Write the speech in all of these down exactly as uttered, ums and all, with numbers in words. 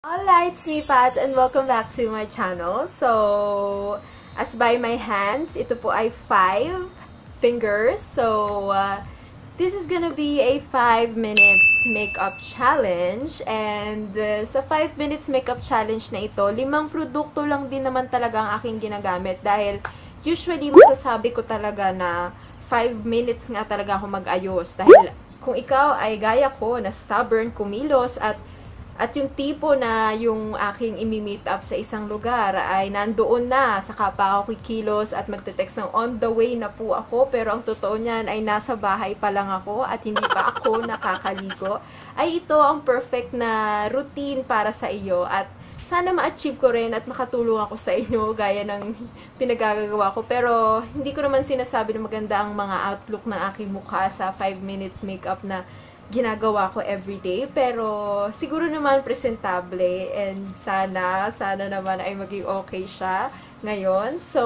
Alright, Sipats, and welcome back to my channel. So, as by my hands, ito po ay five fingers. So, uh, this is gonna be a five minutes makeup challenge. And uh, sa five minutes makeup challenge na ito, limang produkto lang din naman talaga ang aking ginagamit. Dahil usually, masasabi ko talaga na five minutes nga talaga ako mag-ayos. Dahil kung ikaw ay gaya ko na stubborn, kumilos, at At yung tipo na yung aking imi-meet up sa isang lugar ay nandoon na, saka pa ako kikilos at magte-text ng on the way na po ako, pero ang totoo niyan ay nasa bahay pa lang ako at hindi pa ako nakakaligo, ay ito ang perfect na routine para sa iyo at sana ma-achieve ko rin at makatulong ako sa inyo gaya ng pinagagagawa ko. Pero hindi ko naman sinasabi na maganda ang mga outlook ng aking mukha sa five minutes makeup na ginagawa ko everyday, pero siguro naman presentable and sana, sana naman ay maging okay siya ngayon. So,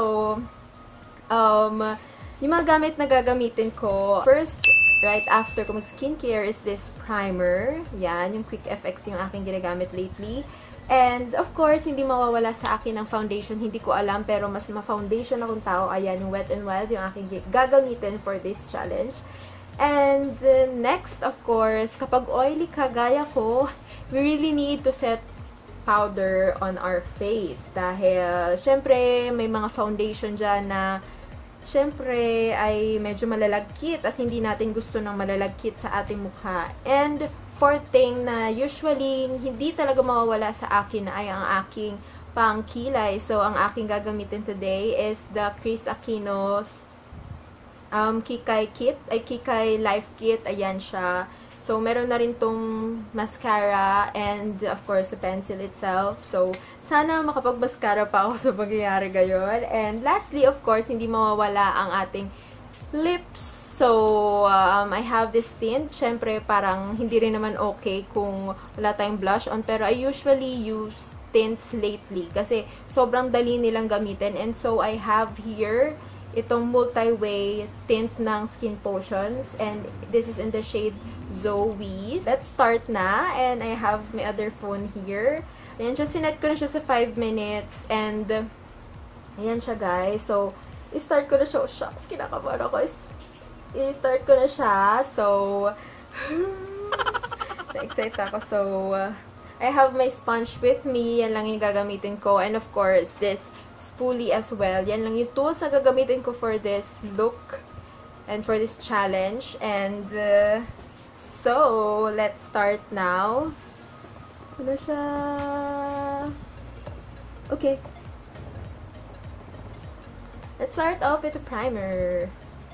um, yung mga gamit na gagamitin ko, first, right after ko mag-skincare is this primer. Yan, yung Quick F X yung aking ginagamit lately. And, of course, hindi mawawala sa akin ang foundation. Hindi ko alam, pero mas ma-foundation akong tao. Ayan, yung Wet n Wild, yung aking gagamitin for this challenge. And uh, next, of course, kapag oily kagaya ko, we really need to set powder on our face. Dahil, syempre, may mga foundation dyan na, syempre, ay medyo malalagkit at hindi natin gusto ng malalagkit sa ating mukha. And, fourth thing na usually, hindi talaga mawawala sa akin ay ang aking pangkilay. So, ang aking gagamitin today is the Kris Aquino's Um, Kikay Kit, ay Kikay Life Kit, ayan siya. So, meron na rin tong mascara and, of course, the pencil itself. So, sana makapag-mascara pa ako sa pangyayari gayon. And, lastly, of course, hindi mawawala ang ating lips. So, um, I have this tint. Siyempre, parang hindi rin naman okay kung wala tayong blush on. Pero, I usually use tints lately kasi sobrang dali nilang gamitin. And so, I have here itong multi-way tint ng Skin Potions. And this is in the shade Zoe. Let's start na. And I have my other phone here. Ayan siya. Sinet ko na siya sa five minutes. And, ayan siya, guys. So, i-start ko na siya. Oh, shucks. Kinakabahan ako. I-start ko na siya. So, na-excite ako. So, uh, I have my sponge with me. Yan lang yung gagamitin ko. And, of course, this spoolie as well. Yan lang yung tools na gagamitin ko for this look and for this challenge. And uh, so, let's start now. Ano siya? Okay. Let's start off with a primer.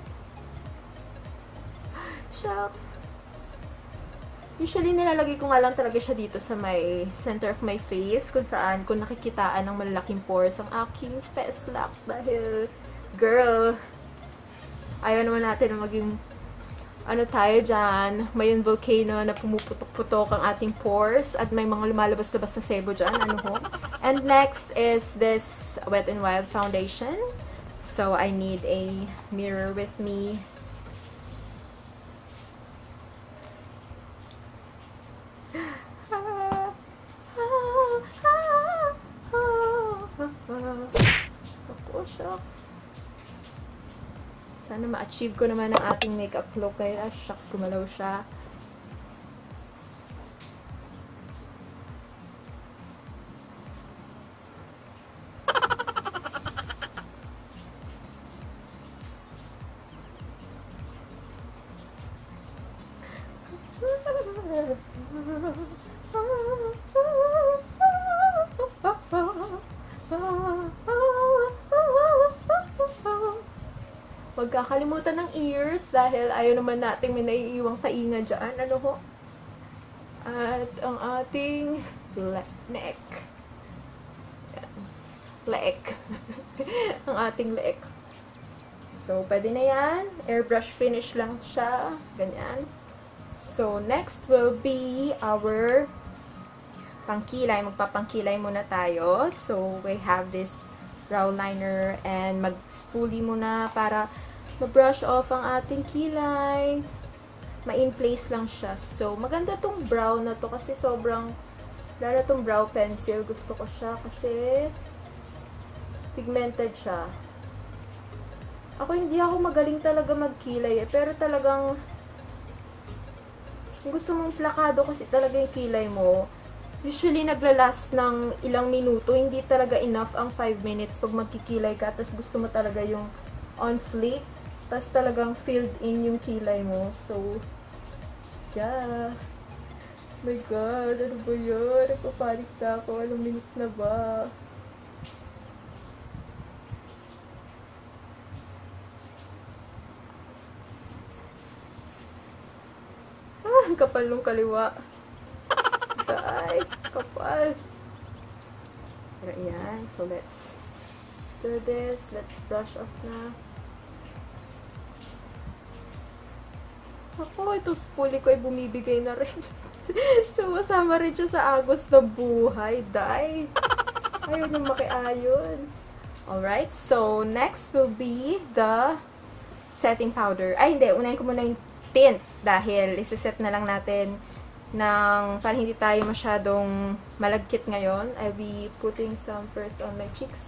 Shucks. Usually, nilalagay ko nga lang talaga siya dito sa may center of my face, kung saan, kung nakikitaan ng malalaking pores ang aking face lock. Dahil, girl, ayaw naman natin na maging, ano tayo dyan, may yung volcano na pumuputok-putok ang ating pores, at may mga lumalabas-labas na sebo dyan, ano ho. And next is this Wet n Wild foundation. So, I need a mirror with me. Oh, shucks. Sana ma-achieve ko naman ang ating makeup look. Kaya, ah, shucks, gumalaw siya. Huwag kakalimutan ng ears dahil ayaw naman natin may naiiwang tainga dyan. Ano ho? At ang ating neck. Leek. Ang ating leek. So, pwede na yan. Airbrush finish lang siya. Ganyan. So, next will be our pangkilay. Magpapangkilay muna tayo. So, we have this brow liner and mag-spoolie muna para ma-brush off ang ating kilay. Ma-in place lang siya. So, maganda tong brow na to kasi sobrang Lalo tong brow pencil, gusto ko siya kasi pigmented siya. Ako hindi ako magaling talaga magkilay eh, pero talagang kung gusto mong plakado kasi talaga yung kilay mo, usually naglalast ng ilang minuto, hindi talaga enough ang five minutes pag magkikilay ka, tapos gusto mo talaga yung on fleek, tapos talagang filled in yung kilay mo. So, yeah. Oh my God, ano ba yun? Nagpapanik na ako. Anong minutes na ba? Ah, ang kapal nung kaliwa. Ay, kapal. Pero yan. So, let's do this. Let's brush off na. Ako, itong spoolie ko ay bumibigay na rin. So, masama rin siya sa agos ng buhay. Day. Ayaw niyang makiayon. Alright. So, next will be the setting powder. Ay, hindi. Unahin ko muna yung tint. Dahil, isiset na lang natin ng, para hindi tayo masyadong malagkit ngayon. I'll be putting some first on my cheeks.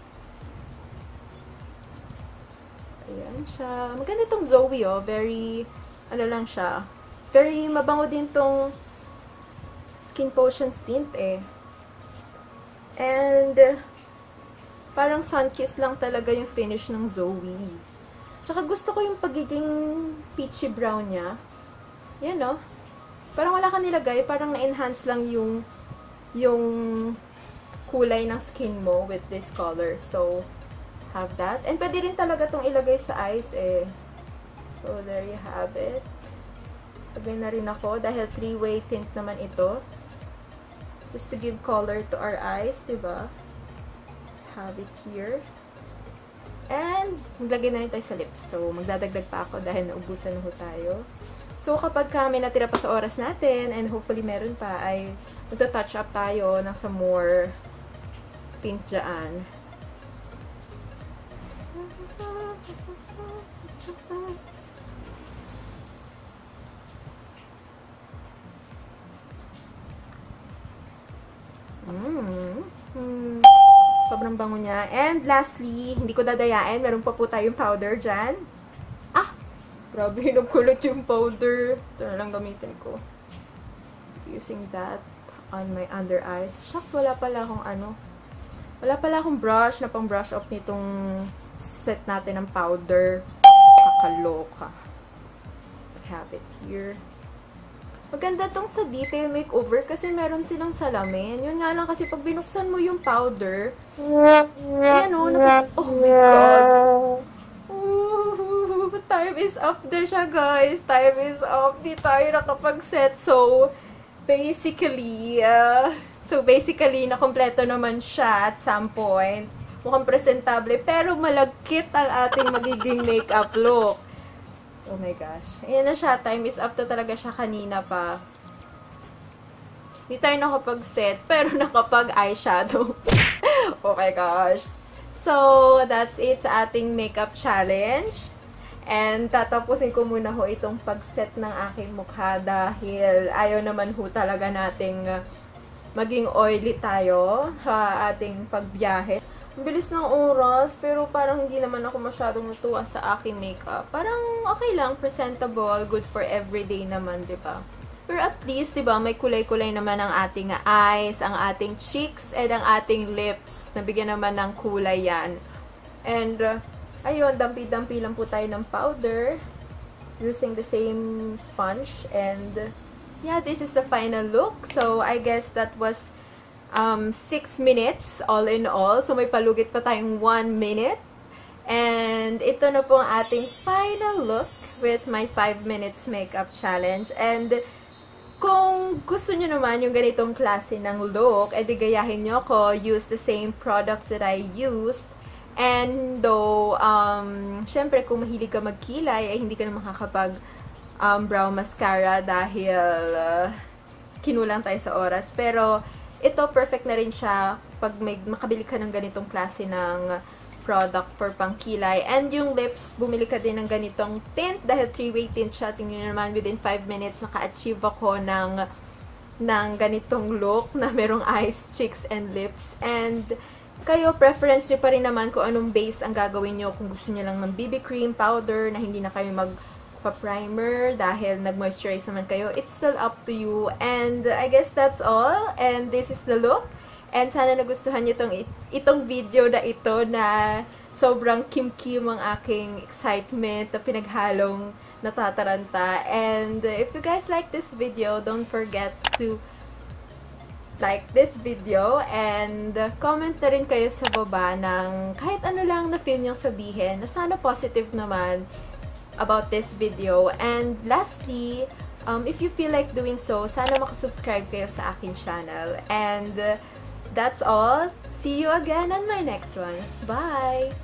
Ayan siya. Maganda itong Zoe, oh. Very, ano lang siya. Very mabango din tong Skin Potions tint, eh. And, parang sun-kiss lang talaga yung finish ng Zoe. Tsaka gusto ko yung pagiging peachy brown niya. Yan, no? Parang wala ka nilagay. Parang na-enhance lang yung yung kulay ng skin mo with this color. So, have that. And pwede rin talaga itong ilagay sa eyes, eh. So, there you have it. Lagay na rin ako dahil three-way tint naman ito. Just to give color to our eyes, diba? Have it here. And, maglagay na rin tayo sa lips. So, magdadagdag pa ako dahil naubusan na ho tayo. So, kapag kami natira pa sa oras natin, and hopefully meron pa, ay magta-touch up tayo ng some more tint dyan. Mm. Mm. Sobrang bango niya. And lastly, hindi ko dadayain. Meron pa po tayong powder dyan. Ah! Grabe, nagkulot yung powder. Ito na lang gamitin ko. Using that on my under eyes. Shucks, wala pala akong ano. Wala pala akong brush na pang brush off nitong set natin ng powder. Kakaloka. I have it here. Maganda tong sa detail makeover kasi meron silang salamin. Yun nga lang kasi pag binuksan mo yung powder, ayan o, oh my God. Ooh, time is up there siya, guys. Time is up. Di tayo nakapag-set. So, basically, uh, so basically, nakompleto naman siya at some point. Mukhang presentable, pero malagkit ang ating magiging makeup look. Oh my gosh. Ayan na siya. Time is up na talaga siya kanina pa. Hindi tayo nakapag-set, pero nakapag-eyeshadow. Oh my gosh. So, that's it sa ating makeup challenge. And tatapusin ko muna ho itong pag-set ng aking mukha dahil ayaw naman ho talaga nating maging oily tayo sa ating pagbiyahe. Ang bilis ng oras, pero parang hindi naman ako masyadong natuwa sa aking makeup. Parang okay lang, presentable, good for everyday naman, di ba? Pero at least, di ba, may kulay-kulay naman ang ating eyes, ang ating cheeks, and ang ating lips. Nabigyan naman ng kulay yan. And, uh, ayun, dampi-dampi lang po tayo ng powder using the same sponge. And, yeah, this is the final look. So, I guess that was Um, six minutes all in all. So, may palugit pa tayong one minute. And, ito na po ang ating final look with my five minutes makeup challenge. And, kung gusto nyo naman yung ganitong klase ng look, edi gayahin nyo ko, use the same products that I used. And, though, um, syempre, kung mahilig ka magkilay, ay hindi ka na makakapag um, brow mascara dahil uh, kinulang tayo sa oras. Pero, ito, perfect na rin siya pag may makabili ka ng ganitong klase ng product for pangkilay. And yung lips, bumili ka din ng ganitong tint dahil three-way tint siya. Tingnan nyo naman, within five minutes, naka-achieve ako ng ng ganitong look na merong eyes, cheeks, and lips. And kayo, preference nyo pa rin naman kung anong base ang gagawin nyo. Kung gusto nyo lang ng B B cream, powder, na hindi na kayo magpa-primer dahil nag-moisturize naman kayo, it's still up to you. And I guess that's all. And this is the look. And sana nagustuhan nyo itong, itong video na ito na sobrang kim-kim ang aking excitement na pinaghalong natataranta. And if you guys like this video, don't forget to like this video and comment na rin kayo sa baba ng kahit ano lang na feel niyong sabihin na sana positive naman about this video. And lastly, um, if you feel like doing so, sana makasubscribe kayo sa aking channel. And uh, that's all. See you again on my next one. Bye!